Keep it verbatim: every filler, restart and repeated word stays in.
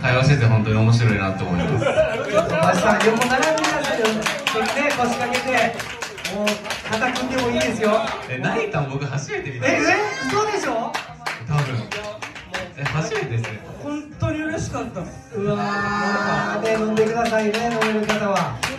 会話してて本当に面白いなって思います。 マシさん、横並んでくださいよ。それね、腰掛けて、もう肩組んでもいいですよ。 え、ナイタン僕初めて見た。 え、え、嘘でしょ？ 多分。え、初めてですね。 本当に嬉しかった。 うわー、ね、飲んでくださいね、飲める方は。